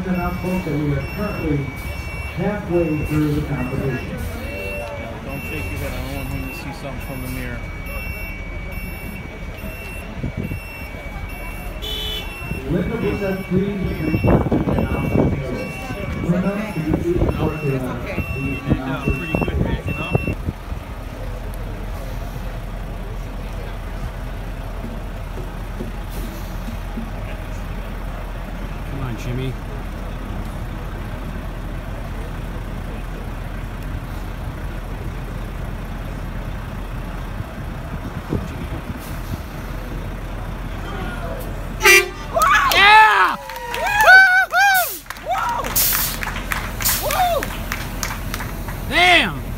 to announce, folks, that we are currently halfway through the competition. Don't shake your head. I don't want him to see something from the mirror. Linda Brissett, please report to the announcement table. Linda, could you please report to the announcement? Pretty good matching up. Come on, Jimmy. Yeah! Damn!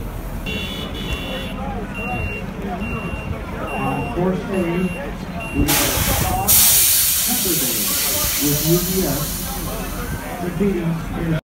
On course A, we have Pepper Day with UBS. Competing in